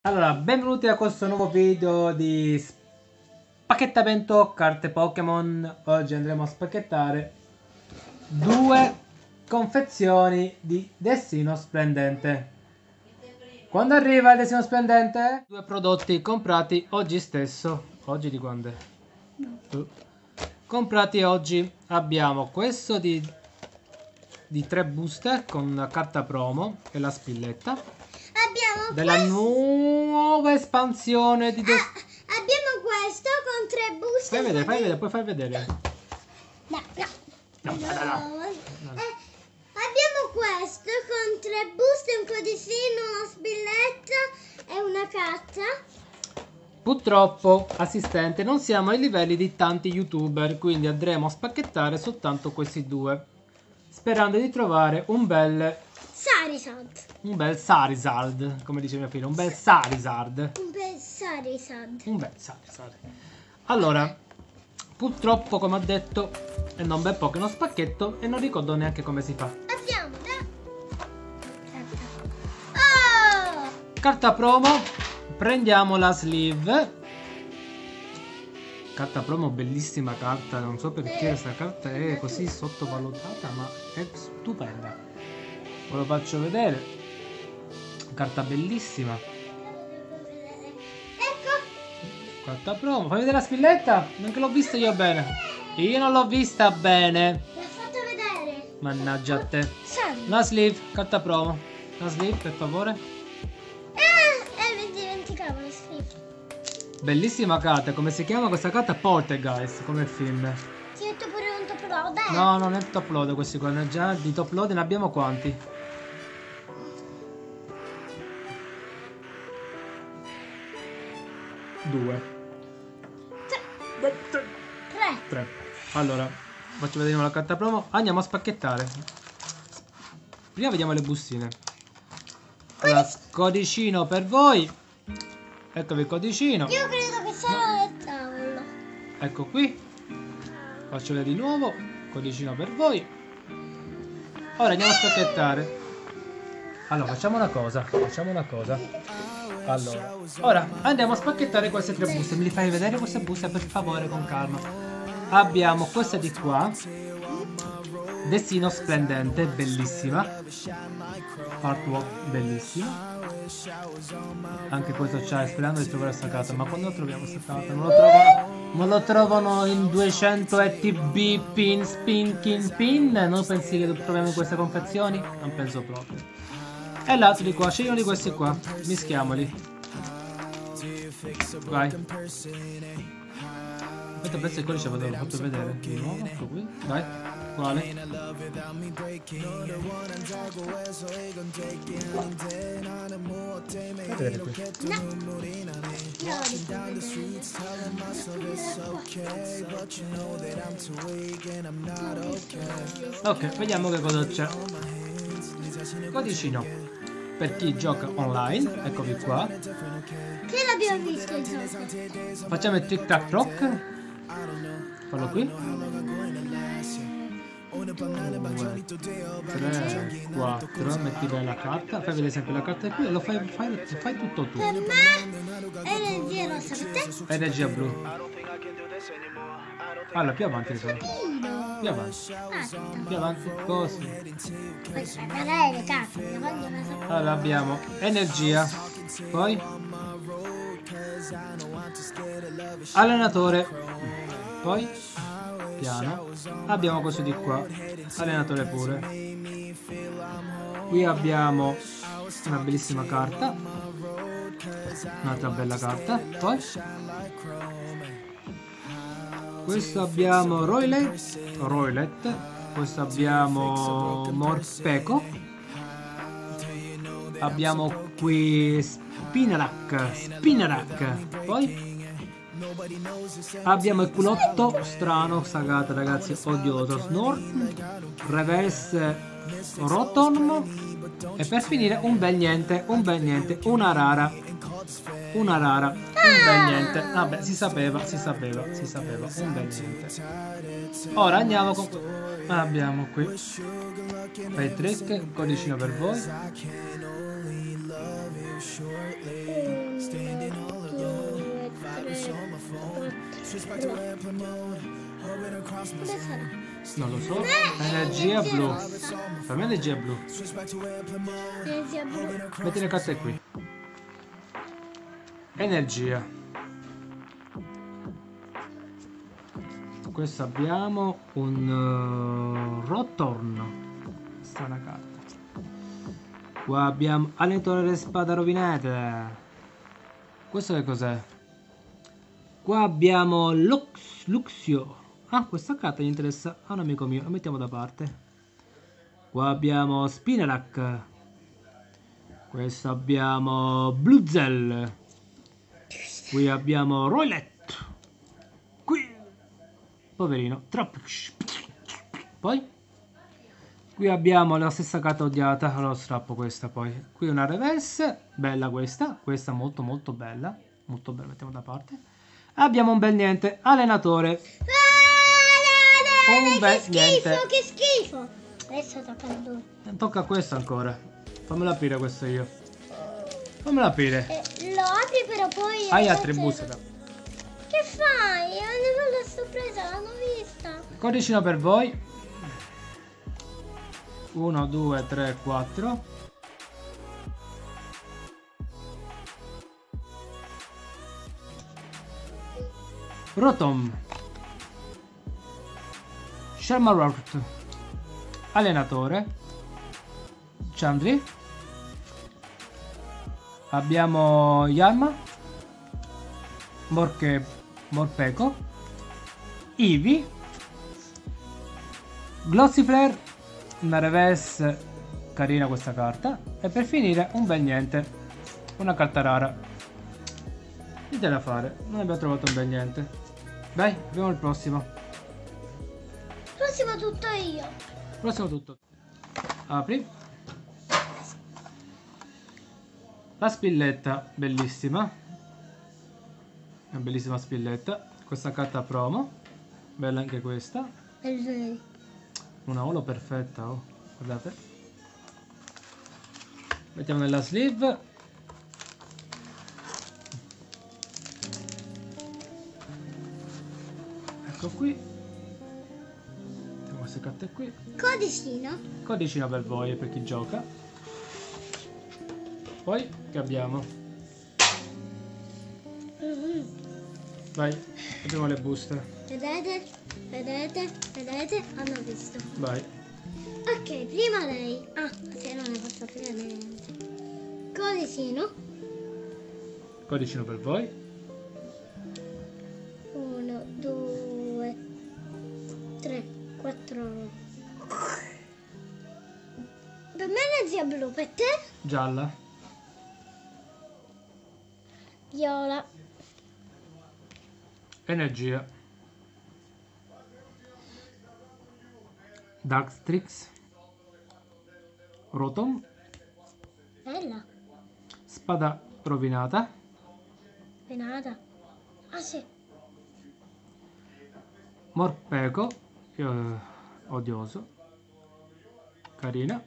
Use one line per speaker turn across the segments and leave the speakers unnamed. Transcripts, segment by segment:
Allora, benvenuti a questo nuovo video di spacchettamento carte Pokémon. Oggi andremo a spacchettare due confezioni di Destino Splendente. Quando arriva il Destino Splendente? Due prodotti comprati oggi stesso. Oggi di quando è? Comprati oggi. Abbiamo questo di 3 booster con la carta promo e la spilletta.
Abbiamo
Della nuova espansione di
abbiamo questo con 3 booster.
fai vedere, puoi far vedere.
No.
No.
Abbiamo questo con 3 booster, un codicino, una spilletta e una carta.
Purtroppo, assistente, non siamo ai livelli di tanti youtuber, quindi andremo a spacchettare soltanto questi due, sperando di trovare un bel Charizard, come dice mio figlio, un bel Charizard. Allora, purtroppo, come ho detto, è non ben poco uno spacchetto e non ricordo neanche come si fa.
Abbiamo
Carta promo, prendiamo la sleeve. Carta promo, bellissima carta, non so perché questa carta è così sottovalutata, ma è stupenda. Ve lo faccio vedere. Carta bellissima.
Ecco.
Carta promo. Fai vedere la spilletta? Non che l'ho vista io bene. Io non l'ho vista bene.
L'ho fatto vedere.
Mannaggia a te. La sleeve, carta promo. La sleeve, per favore.
Mi dimenticavo la sleeve.
Bellissima carta. Come si chiama questa carta? Poltergeist, come il film.
Ti metto pure un top load.
No, non è top load questi qua. Già di top load ne abbiamo quanti? 2 3. Allora, faccio vedere la carta promo. Andiamo a spacchettare. Prima vediamo le bustine. Allora, codicino per voi. Eccovi il codicino.
Io credo che sarà nel tavolo.
Ecco qui. Faccio vedere di nuovo. Codicino per voi. Ora andiamo a spacchettare. Allora, facciamo una cosa. Allora, ora andiamo a spacchettare queste 3 buste. Me li fai vedere queste buste per favore, con calma. Abbiamo questa di qua, Destino Splendente, bellissima. Artwork bellissima. Anche questo c'è, sperando di trovare questa carta. Ma quando troviamo questa carta? Non lo trovano in 200 ETB pin, spinking pin. Non pensi che troviamo in queste confezioni? Non penso proprio. E l'altro di qua, scegli uno di questi qua, mischiamoli. Vai. Aspetta, penso il codice ve l'ho fatto vedere. Di nuovo, ecco qui. Vai. Quale? Fate vedere qui. Ok, vediamo che cosa c'è. Codicino per chi gioca online, eccovi qua.
Che l'abbiamo visto il gioco?
Facciamo il tic tac toc. Fallo qui. 2 3 4. Metti bene la carta. Fai vedere sempre la carta qui e lo fai tutto tu.
Per me energia rossa, per te?
Energia blu. Allora, più avanti sono. Più avanti, così.
Le carte,
Allora abbiamo energia. Poi allenatore. Poi piano. Abbiamo questo di qua. Allenatore pure. Qui abbiamo una bellissima carta. Un'altra bella carta. Poi questo abbiamo Roilet. Questo abbiamo Morpeko. Abbiamo qui Spinarak. Poi abbiamo il culotto strano, sagata ragazzi, odioso. Snort, Reverse Rotom. E per finire un bel niente, una rara. Un bel niente. Vabbè, si sapeva. Un bel niente. Ora andiamo con... Abbiamo qui Fai trick, codicino per voi. Non lo so. Energia blu. Per me energia blu.
Energia blu.
Metti le carte qui. Energia. Questo abbiamo un Rotorn. Questa è una carta. Qua abbiamo allenatore delle spade rovinate. Questo che cos'è? Qua abbiamo Luxio. Ah, questa carta gli interessa a un amico mio. La mettiamo da parte. Qua abbiamo Spinarak. Questo abbiamo Bluzel. Qui abbiamo Roilet. Qui. Poverino. Troppo. Poi. Qui abbiamo la stessa carta odiata. Allora strappo questa poi. Qui una reverse. Bella questa. Questa molto molto bella. Molto bella. Mettiamo da parte. Abbiamo un bel niente. Allenatore. Un bel niente.
Che schifo. Adesso tocca a lui.
Tocca a questo ancora. Fammelo aprire questo io. Fammelo aprire.
Lo apri però poi...
Hai altre buste da...
Che fai? È una sorpresa, l'hanno vista.
Codicino per voi. 1, 2, 3, 4. Rotom. Shermarort. Allenatore. Chandri. Abbiamo Yarma. Morpeko. Eevee. Glossiflare. Una reverse. Carina questa carta. E per finire un bel niente. Una carta rara. Niente da fare. Non abbiamo trovato un bel niente. Dai, vediamo il prossimo.
Prossimo tutto io.
Prossimo tutto. Apri. La spilletta, bellissima. Una bellissima spilletta. Questa carta promo. Bella anche questa. Una holo perfetta, oh. Guardate. Mettiamo nella sleeve. Ecco qui. Mettiamo queste carte qui.
Codicino.
Codicino per voi e per chi gioca. Poi che abbiamo? Vai, apriamo le buste.
Vedete? Vedete? Vedete? Hanno visto.
Vai.
Ok, prima lei. Ah, se non ne posso aprire niente. Codicino.
Codicino per voi.
1, 2, 3, 4. Per me è energia blu, per te?
Gialla.
Viola.
Energia. Darkstrix. Rotom.
Bella.
Spada rovinata.
Penata. Ah sì.
Morpeko. Odioso. Carina.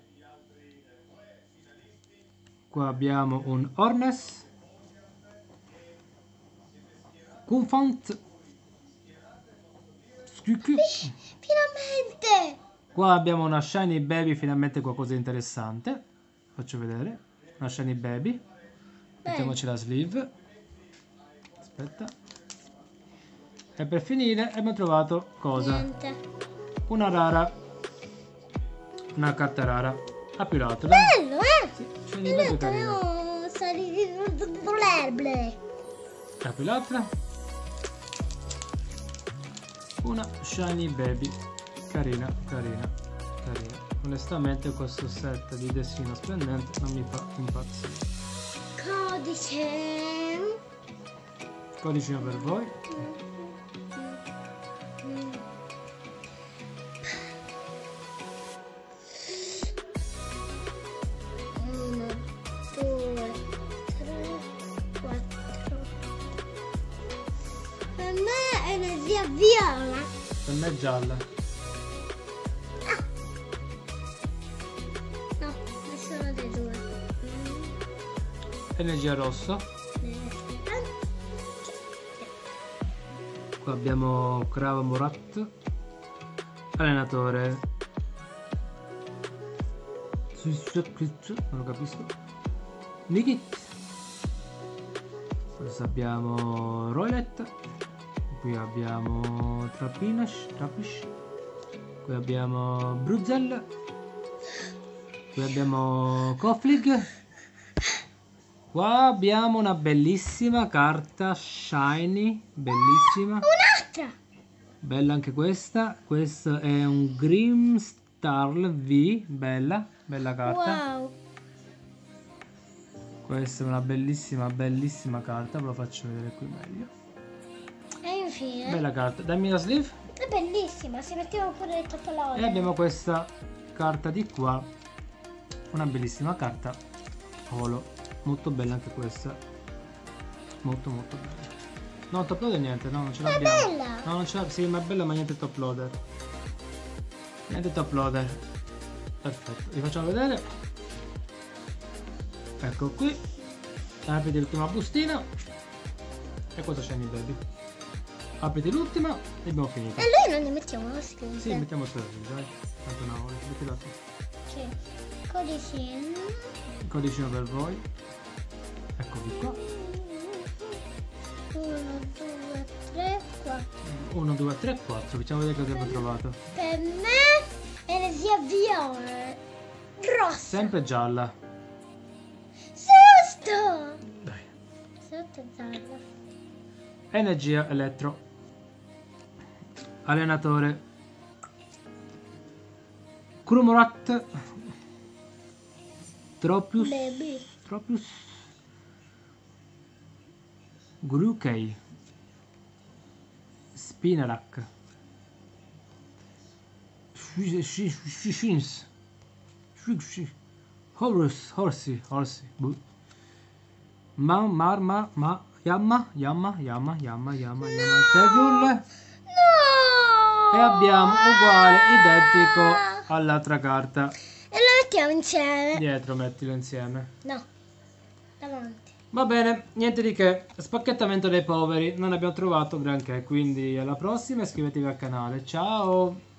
Qua abbiamo un Ornes. Kunfant.
Finalmente!
Qua abbiamo una Shiny Baby, finalmente qualcosa di interessante. Faccio vedere. Una Shiny Baby. Mettiamoci la sleeve. Aspetta. E per finire abbiamo trovato cosa?
Niente.
Una rara. Una carta rara. Apri l'altra.
Bello,
Sì, Shiny Baby carina. Apri l'altra. Una Shiny Baby. Carina, carina, carina. Onestamente questo set di Destino Splendente non mi fa impazzire.
Codice.
Codicino per voi.
Uno, 2, 3, 4. Per me è energia viola.
Per me è gialla.
No, nessuno dei due.
Energia rosso. Qua abbiamo Krav Murat, allenatore. Non lo capisco. Nikit. Questo abbiamo Roilet. Qui abbiamo Trapish. Qui abbiamo Bruzel. Qui abbiamo Koflig. Qua abbiamo una bellissima carta shiny, bellissima.
Un'altra!
Bella anche questa. Questo è un Grimstarl V, bella carta.
Wow!
Questa è una bellissima carta, ve lo faccio vedere qui meglio.
E infine...
Bella carta. Dammi la sleeve.
È bellissima, si mettiamo pure il
E
totolone.
abbiamo questa carta di qua. Una bellissima carta holo. Molto bella anche questa. Molto bella. No, top loader niente, no, non ce l'abbiamo.
È bella!
No, non ce l'abbiamo. Sì, ma è bella, ma niente top loader. Niente top loader. Perfetto, vi facciamo vedere. Ecco qui. Apriti l'ultima bustina. E cosa c'è in baby? Apriti l'ultima e abbiamo finito.
E noi non ne mettiamo la scritta.
Sì, mettiamo solo qui, dai. Tanto no, mettila tu.
Sì. Codicino.
Il codicino per voi. Eccovi qua.
1, 2, 3, 4.
1, 2, 3, 4. Facciamo vedere cosa abbiamo trovato.
Per me energia viola. Rossa.
Sempre gialla.
Giusto.
Dai.
Sotto gialla.
Energia elettro. Allenatore. Krumorat. Tropius.
Baby.
Grukey. Spinarak. Shins. Horsey. Yamma. Tevul.
No.
E abbiamo uguale, identico all'altra carta.
E lo mettiamo insieme.
Dietro mettilo insieme.
No. Davanti.
Va bene, niente di che. Spacchettamento dei poveri. Non abbiamo trovato granché, quindi alla prossima, iscrivetevi al canale. Ciao!